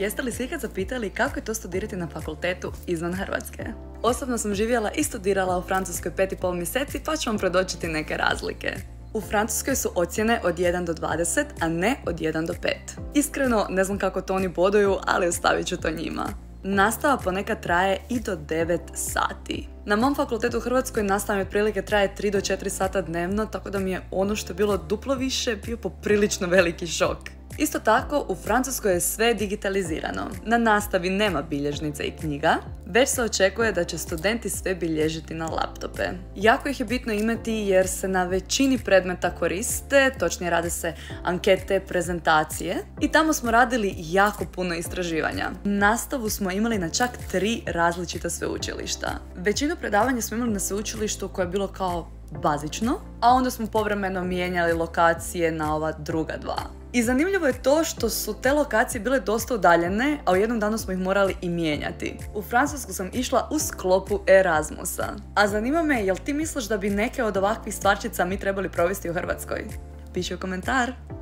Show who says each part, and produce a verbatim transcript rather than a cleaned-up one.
Speaker 1: Jeste li se ikad zapitali kako je to studirati na fakultetu izvan Hrvatske? Osobno sam živjela i studirala u Francuskoj pet i pol mjeseci, pa ću vam predočiti neke razlike. U Francuskoj su ocjene od jedan do dvadeset, a ne od jedan do pet. Iskreno, ne znam kako to oni boduju, ali ostavit ću to njima. Nastava ponekad traje i do devet sati. Na mom fakultetu u Hrvatskoj nastava mi otprilike traje tri do četiri sata dnevno, tako da mi je ono što je bilo duplo više bio poprilično veliki šok. Isto tako, u Francuskoj je sve digitalizirano. Na nastavi nema bilježnica i knjiga, već se očekuje da će studenti sve bilježiti na laptope. Jako ih je bitno imati jer se na većini predmeta koriste, točnije rade se ankete, prezentacije i tamo smo radili jako puno istraživanja. Nastavu smo imali na čak tri različita sveučilišta. Većinu predavanja smo imali na sveučilištu koje je bilo kao bazično, a onda smo povremeno mijenjali lokacije na ova druga dva. I zanimljivo je to što su te lokacije bile dosta udaljene, a u jednom danu smo ih morali i mijenjati. U Francusku sam išla u sklopu Erasmusa. A zanima me, jel ti misliš da bi neke od ovakvih stvarčica mi trebali provesti u Hrvatskoj? Piši u komentar!